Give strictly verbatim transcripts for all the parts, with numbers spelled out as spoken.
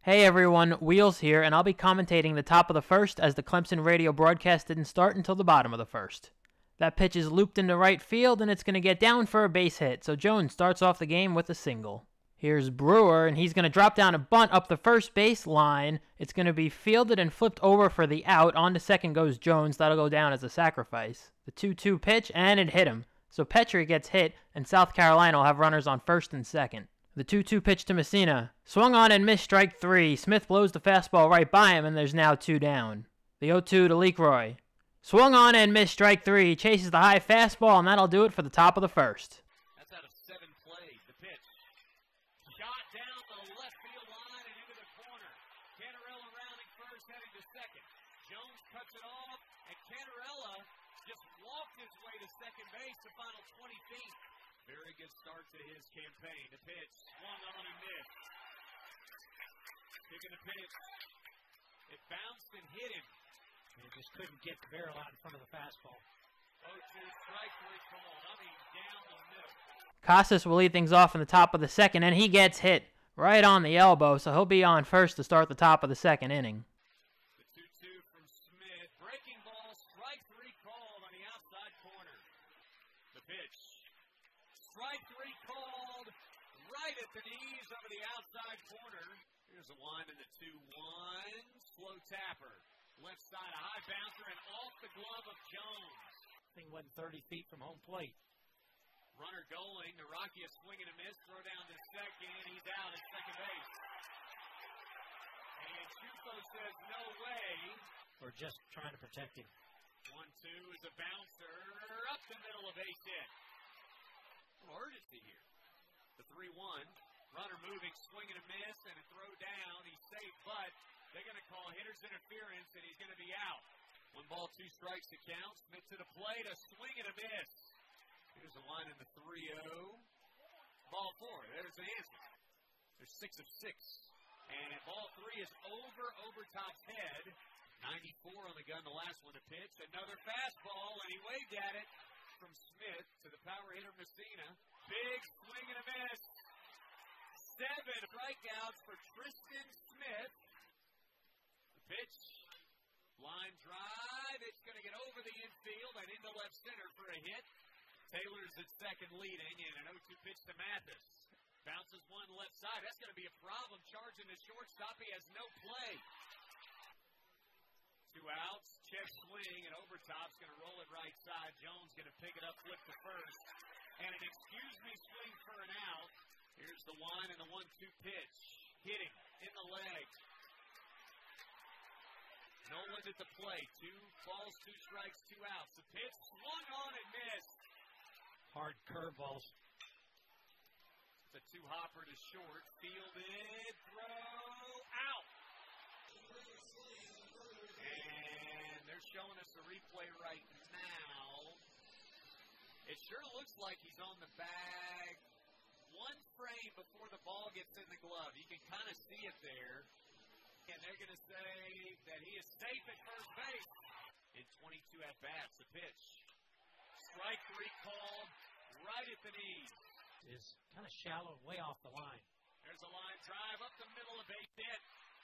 Hey everyone, Wheels here, and I'll be commentating the top of the first as the Clemson radio broadcast didn't start until the bottom of the first. That pitch is looped into right field, and it's going to get down for a base hit, so Jones starts off the game with a single. Here's Brewer, and he's going to drop down a bunt up the first base line. It's going to be fielded and flipped over for the out. On to second goes Jones. That'll go down as a sacrifice. The two two pitch, and it hit him. So Petrie gets hit, and South Carolina will have runners on first and second. The two two pitch to Messina. Swung on and missed, strike three. Smith blows the fastball right by him, and there's now two down. The oh two to Leekroy. Swung on and missed, strike three. Chases the high fastball, and that'll do it for the top of the first. That's out of seven plays. The pitch. Shot down the left field line and into the corner. Cantarella rounding first, heading to second. Jones cuts it off, and Cantarella just walked his way to second base the final twenty feet. Very good start to his campaign. The pitch swung on and missed. Taking the pitch. It bounced and hit him. He just couldn't get the barrel out in front of the fastball. oh two strike three called. I mean, down the middle. Casas will lead things off in the top of the second, and he gets hit right on the elbow, so he'll be on first to start the top of the second inning. The two two from Smith. Breaking ball, strike three called on the outside corner. The pitch. Strike three called right at the knees over the outside corner. Here's a line in the two one. Slow tapper. Left side, a high bouncer, and off the glove of Jones. Thing wasn't thirty feet from home plate. Runner going. Naraki a swing and a miss. Throw down to second. He's out at second base. And Chufo says no way. Or just trying to protect him. one two is a bouncer. Up the middle of base hit. Urgency here. The three one. Runner moving, swing and a miss, and a throw down. He's safe, but they're going to call hitter's interference, and he's going to be out. One ball, two strikes to count. Smith to the plate, a swing and a miss. Here's a line in the three oh. Ball four, there's the answer. There's six of six. And ball three is over, over top's head. ninety-four on the gun, the last one to pitch. Another fastball, and he waved at it. From Smith to the power hitter Messina. Big swing and a miss. Seven strikeouts for Tristan Smith. The pitch. Line drive. It's going to get over the infield and into left center for a hit. Taylor's at second leading, and an oh two pitch to Mathis. Bounces one left side. That's going to be a problem. Charging the shortstop. He has no play. Two outs, check swing, and Overtop's going to roll it right side. Jones going to pick it up, flip to first. And an excuse-me swing for an out. Here's the one and the one two pitch. Hitting in the leg. Nolan at the plate. Two balls, two strikes, two outs. The pitch swung on and missed. Hard curveballs. The two-hopper to short. Fielded, throw, out. And they're showing us the replay right now. It sure looks like he's on the bag one frame before the ball gets in the glove. You can kind of see it there. And they're going to say that he is safe at first base. In twenty-two at-bats, the pitch. Strike three called right at the knees. Is kind of shallow, way off the line. There's a line drive up the middle of base hit.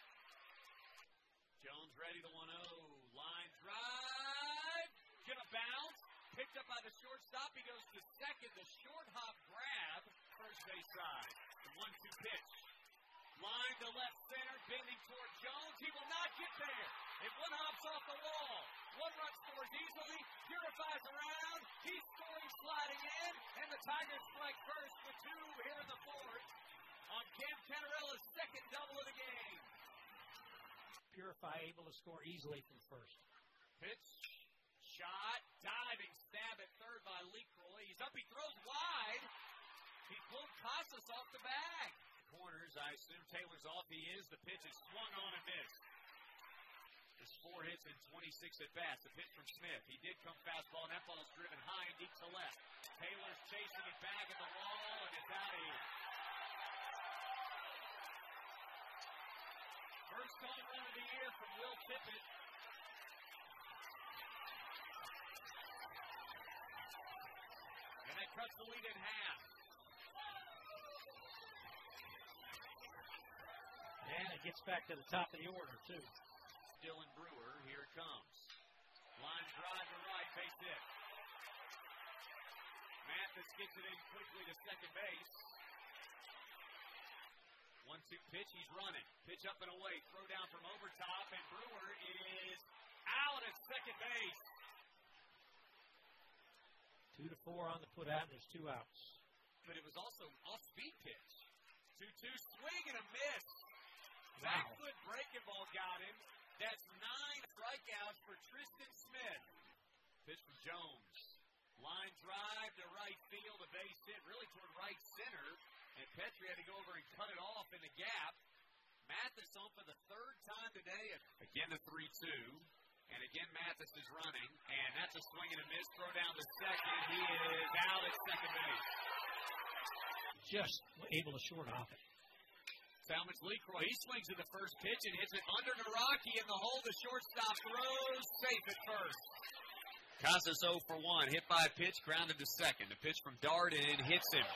Jones ready to one oh. Line drive. Gonna bounce. Picked up by the shortstop. He goes to second. The short hop grab. First base side. The one two pitch. Line to left center. Bending toward Jones. He will not get there. It one hops off the wall. One run scores easily. Purifies around. He's scoring, sliding in. And the Tigers strike first with two here in the fourth. On Cam Cantarella's second double of the game. Purify able to score easily from first. Pitch, shot, diving stab at third by Leekroy. He's up, he throws wide. He pulled Casas off the bag. Corners, I assume Taylor's off. He is. The pitch is swung on and missed. There's four hits and twenty-six at bats. The pitch from Smith. He did come fastball, and that ball's driven high and deep to left. Taylor's chasing it back at the wall, and it's out of here. First home run of the year from Will Tippett. And that cuts the lead in half. And a gets back to the top of the order, too. Dylan Brewer, here it comes. Line drive to right, base hit. Mathis gets it in quickly to second base. one two pitch, he's running. Pitch up and away, throw down from over top, and Brewer is out at second base. Two to four on the put out, and there's two outs. But it was also off-speed pitch. two two swing and a miss. Wow. Back foot breaking ball got him. That's nine strikeouts for Tristan Smith. Pitch from Jones. Line drive to right field, a base hit really toward right center. And Petrie had to go over and cut it off in the gap. Mathis on for the third time today. Again the three two. And again Mathis is running. And that's a swing and a miss. Throw down to second. He is out at second base. Just able to short off it. Talmadge Lecroy, he swings at the first pitch and hits it under Naraki in the hole. The shortstop throws, safe at first. Casas oh for one, hit by a pitch, grounded to second. The pitch from Darden hits him.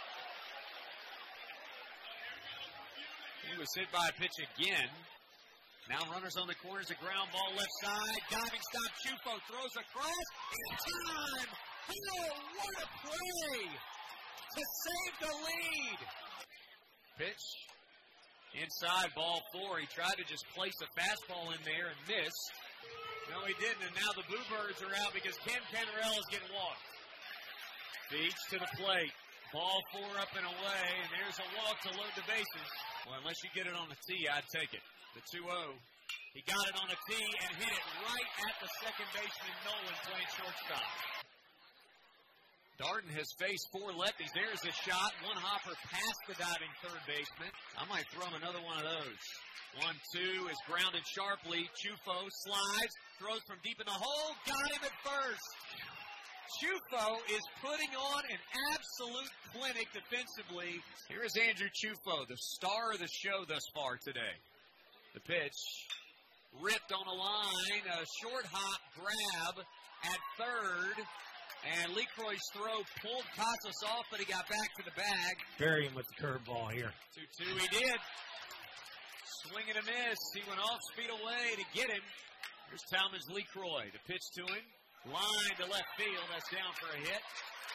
He was hit by a pitch again. Now runners on the corners, a ground ball left side. Diving stop, Chufo throws across. In time! Oh, what a play to save the lead. Pitch. Inside, ball four. He tried to just place a fastball in there and missed. No, he didn't, and now the Bluebirds are out because Ken Panarella is getting walked. Beach to the plate. Ball four up and away, and there's a walk to load the bases. Well, unless you get it on the tee, I'd take it. The two oh. He got it on the tee and hit it right at the second baseman, Nolan, playing shortstop. Darden has faced four lefties. There's a shot. One hopper past the diving third baseman. I might throw him another one of those. one two is grounded sharply. Chufo slides, throws from deep in the hole. Got him at first. Chufo is putting on an absolute clinic defensively. Here is Andrew Chufo, the star of the show thus far today. The pitch ripped on a line. A short hop grab at third. And Lecroy's throw pulled Casas off, but he got back to the bag. Bury him with the curveball here. two two he did. Swing and a miss. He went off speed away to get him. Here's Talmadge Lecroy. The pitch to him. Line to left field. That's down for a hit.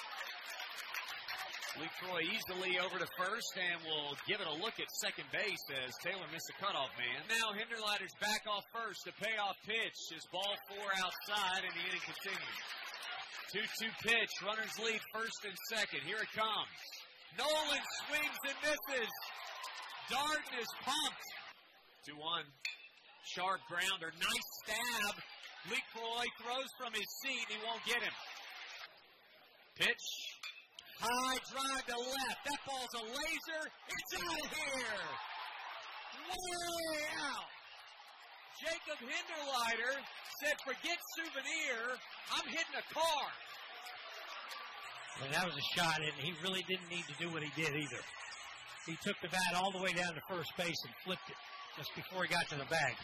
Lecroy easily over to first, and will give it a look at second base as Taylor missed the cutoff man. Now Hinderleiter's back off first. The payoff pitch is ball four outside, and the inning continues. two two pitch. Runners lead first and second. Here it comes. Nolan swings and misses. Darden is pumped. two one. Sharp grounder. Nice stab. Lecroy throws from his seat. He won't get him. Pitch. High drive to left. That ball's a laser. It's out of here. Way out. Jacob Hinderleiter said, forget souvenir. I'm hitting a car. Well, that was a shot, and he really didn't need to do what he did either. He took the bat all the way down to first base and flipped it just before he got to the bag.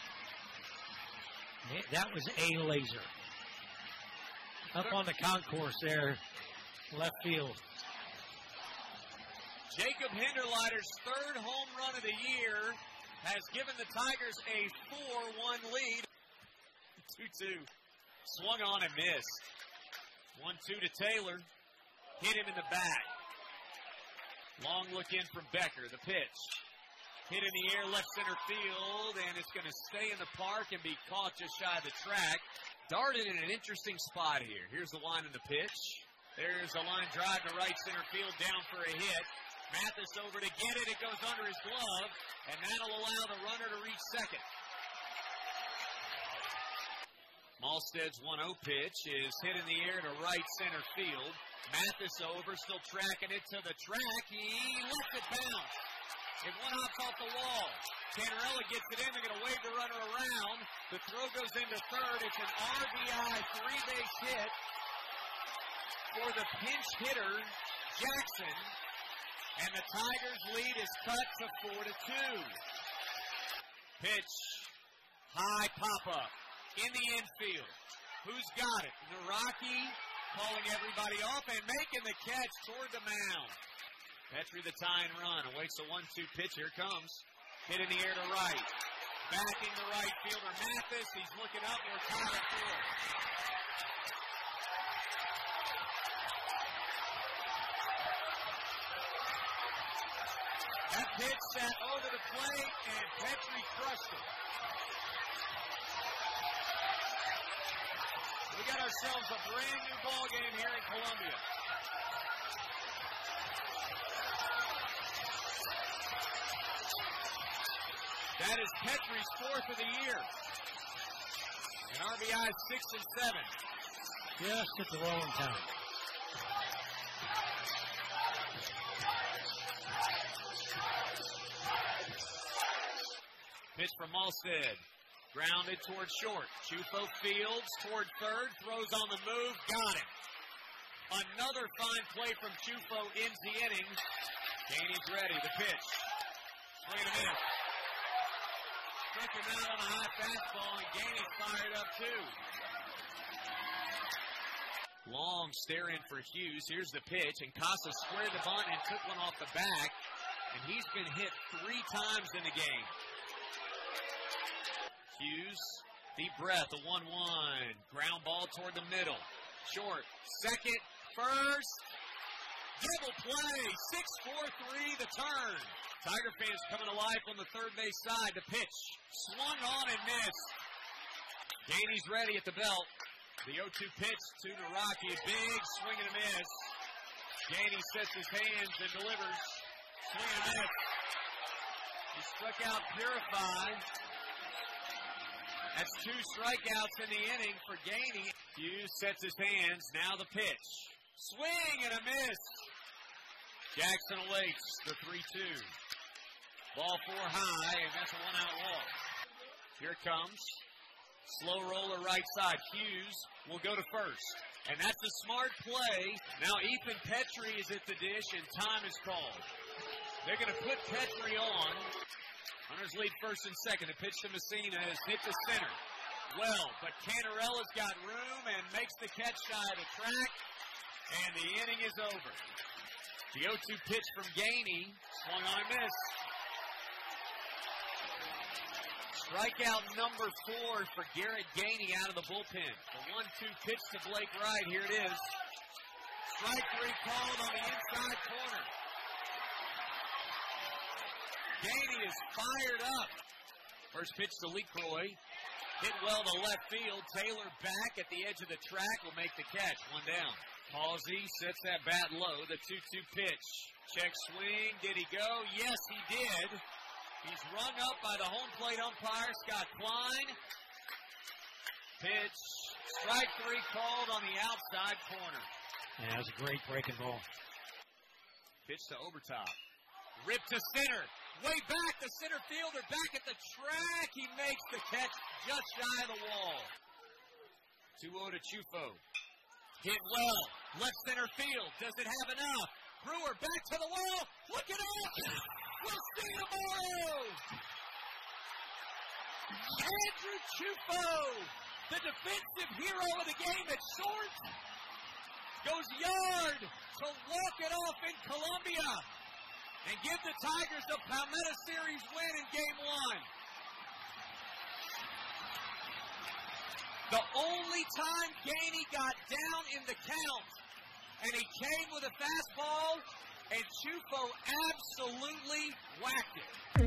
That was a laser. Up on the concourse there, left field. Jacob Hinderleiter's third home run of the year has given the Tigers a four one lead. two two. Swung on and missed. one two to Taylor. Hit him in the back. Long look in from Becker. The pitch. Hit in the air left center field, and it's going to stay in the park and be caught just shy of the track. Darden in an interesting spot here. Here's the line in the pitch. There's a line drive to right center field, down for a hit. Mathis over to get it. It goes under his glove, and that'll allow the runner to reach second. Malstead's one oh pitch is hit in the air to right center field. Mathis over, still tracking it to the track. He lets it bounce. It one hops off the wall. Panarella gets it in. They're going to wave the runner around. The throw goes into third. It's an R B I three-base hit for the pinch hitter, Jackson. And the Tigers' lead is cut to four to two. Pitch. High pop-up. In the infield. Who's got it? Naraki calling everybody off and making the catch toward the mound. Petrie the tying run. Awaits a one two pitch. Here comes. Hit in the air to right. Backing the right fielder, Mathis. He's looking up. We're tied at four. That pitch sat over the plate, and Petrie crushed it. We got ourselves a brand new ball game here in Columbia. That is Petrie's fourth of the year. And R B I six and seven. Just at the wrong time. Pitch from Malstead. Grounded toward short. Chufo fields toward third. Throws on the move. Got it. Another fine play from Chufo ends the inning. Gainey's ready. The pitch. Swing and a miss. Took him out on a high fastball, and Gainey's fired up too. Long stare in for Hughes. Here's the pitch, and Casa squared the bunt and took one off the back. And he's been hit three times in the game. Hughes, deep breath, a one one. Ground ball toward the middle. Short, second, first. Double play, six four three, the turn. Tiger fans coming alive on the third base side. The pitch, swung on and missed. Gainey's ready at the belt. The oh two pitch to Naraki, big swing and a miss. Gainey sets his hands and delivers. Swing and a miss. He struck out Purify. That's two strikeouts in the inning for Gainey. Hughes sets his hands. Now the pitch. Swing and a miss. Jackson awaits the three two. Ball four high, and that's a one-out walk. Here it comes. Slow roller right side. Hughes will go to first. And that's a smart play. Now Ethan Petrie is at the dish, and time is called. They're going to put Petrie on. Hunters lead first and second. The pitch to Messina has hit the center. Well, but Cantarella's got room and makes the catch shy of the track, and the inning is over. The oh two pitch from Gainey, swung on and missed. Strikeout number four for Garrett Gainey out of the bullpen. The one two pitch to Blake Wright. Here it is. Strike three called on the inside corner. Gainey is fired up. First pitch to LeCroy. Hit well to left field. Taylor back at the edge of the track will make the catch. One down. Halsey sets that bat low. The two two pitch. Check swing. Did he go? Yes, he did. He's rung up by the home plate umpire, Scott Klein. Pitch. Strike three called on the outside corner. Yeah, that was a great breaking ball. Pitch to Obertop. Rip to center. Way back, the center fielder back at the track. He makes the catch just shy of the wall. two oh to Chufo. Hit well. Left center field. Does it have enough? Brewer back to the wall. Look it up. We'll see tomorrow. Andrew Chufo, the defensive hero of the game at short, goes yard to walk it off in Columbia and give the Tigers the Palmetto Series win in Game one. The only time Gainey got down in the count, and he came with a fastball, and Chufo absolutely whacked it.